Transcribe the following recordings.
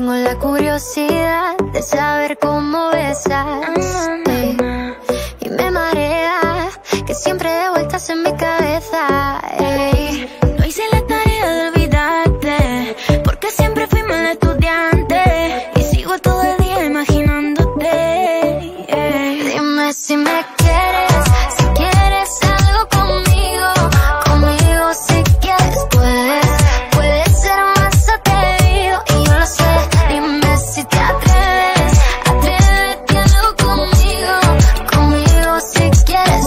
tengo la curiosidad de saber cómo besas, y me marea que siempre de vueltas en mi cabeza, No hice la tarea de olvidarte, porque siempre fui mal estudiante y sigo todo el día imaginándote. Dime si me quieres, si quieres algo conmigo, conmigo si quieres puedes ser más atrevido y yo lo sé. Dime si te atreves, atrévete algo conmigo, conmigo si quieres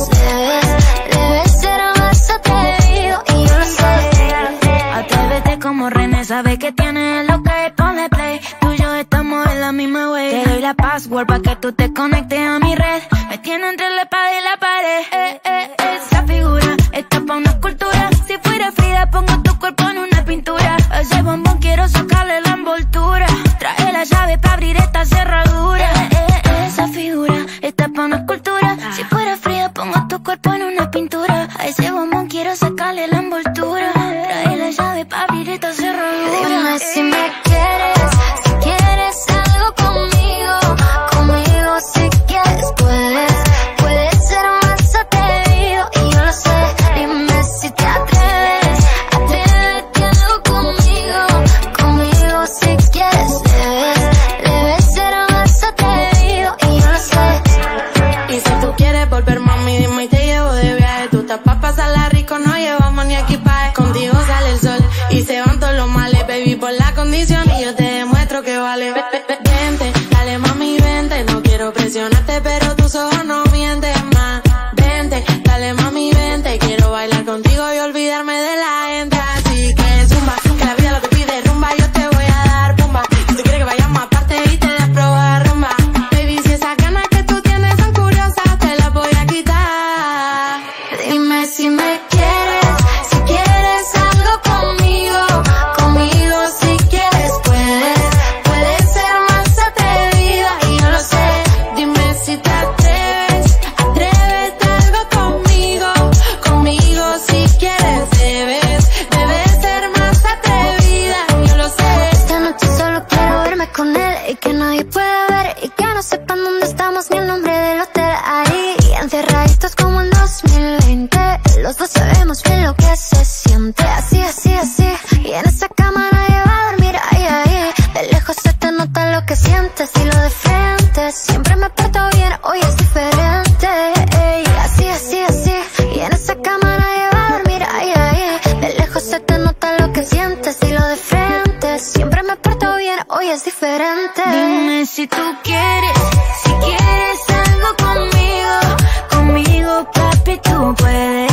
debes ser más atrevido y yo lo sé. Atrévete como René, sabe que tiene lo que ponle play. Tú y yo estamos en la misma way. Te doy la password pa' que tú te conectes a mi red. Me tiene entre la espada y la pared. Esa figura está pa' una escultura. Si fuera Frida pongo tu cuerpo en una pintura. A ese bombón quiero sacarle la envoltura. Trae la llave pa' abrir esta cerradura. Esa figura está pa' una escultura. Si fuera Frida pongo tu cuerpo en una pintura. A ese bombón quiero sacarle la envoltura. Trae la llave pa' abrir esta cerradura. Dime si me quieres, si quieres algo conmigo, conmigo si quieres puedes ser más atrevido y yo lo sé. Dime si te atreves, atrévete algo conmigo, conmigo si quieres debes ser más atrevido y yo lo sé. Y si tú quieres volver, mami, dime y te llevo de viaje. Tú estás pa' pasarla rico, no llevamos ni equipaje. Contigo sale el sol y se van todos los males, baby, por la condición y yo te demuestro que vale. Vente, dale mami, vente, no quiero presionarte, pero tus ojos no mienten más. Vente, dale mami, vente, quiero bailar contigo y olvidarme de la gente. Así que zumba, que la vida lo que pide rumba, yo te voy a dar pumba. Si tú quieres que vayamos aparte y te des probar rumba, baby, si esas ganas que tú tienes son curiosas, te las voy a quitar. Dime si me quieres, si quieres algo conmigo, conmigo si quieres puedes ser más atrevida y yo lo sé. Dime si te atreves, atrévete algo conmigo, conmigo si quieres debes ser más atrevida, yo lo sé. Esta noche solo quiero verme con él y que nadie pueda ver y que no sepan dónde estamos ni el nombre del hotel. Ahí encerraditos como en 2020, los dos sabemos bien lo que se siente. Así, así, así, y en esa cama nadie va a dormir. Ay, ay, de lejos se te nota lo que sientes y lo de frente. Siempre me porto bien, hoy es diferente. Ey, así, así, así, y en esa cama nadie va a dormir. Ay, ay, de lejos se te nota lo que sientes y lo de frente. Siempre me porto bien, hoy es diferente. Dime si tú quieres, si quieres algo conmigo, conmigo papi tú puedes.